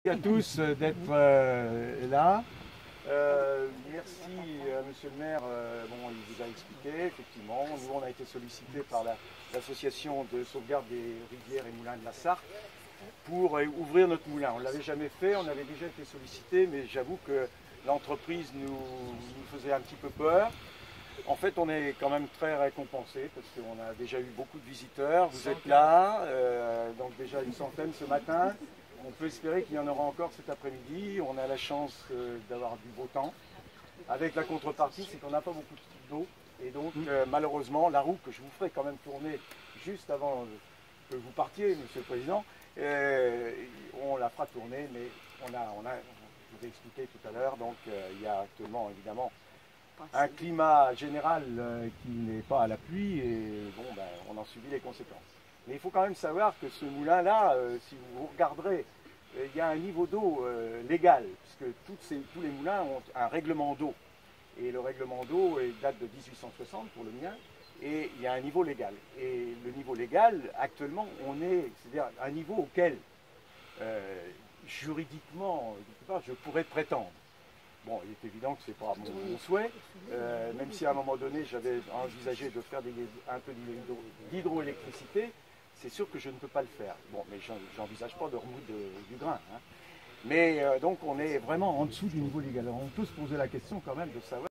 Merci à tous d'être là. Merci Monsieur le maire. Bon, il vous a expliqué, effectivement. Nous, on a été sollicités par l'association de sauvegarde des rivières et moulins de la Sarthe pour ouvrir notre moulin. On ne l'avait jamais fait, on avait déjà été sollicités, mais j'avoue que l'entreprise nous faisait un petit peu peur. En fait, on est quand même très récompensé parce qu'on a déjà eu beaucoup de visiteurs. Vous êtes là, donc déjà une centaine ce matin. On peut espérer qu'il y en aura encore cet après-midi. On a la chance d'avoir du beau temps. Avec la contrepartie, c'est qu'on n'a pas beaucoup d'eau. Et donc, malheureusement, la roue que je vous ferai quand même tourner juste avant que vous partiez, Monsieur le Président, on la fera tourner, mais je vous ai expliqué tout à l'heure, donc il y a actuellement, évidemment, un climat général qui n'est pas à la pluie et bon, ben, on en subit les conséquences. Mais il faut quand même savoir que ce moulin-là, si vous regarderez, il y a un niveau d'eau légal, puisque tous les moulins ont un règlement d'eau. Et le règlement d'eau date de 1860 pour le mien, et il y a un niveau légal. Et le niveau légal, actuellement, c'est-à-dire un niveau auquel, juridiquement, je pourrais prétendre. Bon, il est évident que ce n'est pas mon souhait, même si à un moment donné j'avais envisagé de faire un peu d'hydroélectricité, c'est sûr que je ne peux pas le faire. Bon, mais j'envisage pas de remoudre du grain. Hein. Mais donc on est vraiment en dessous du niveau légal. Alors on peut se poser la question quand même de savoir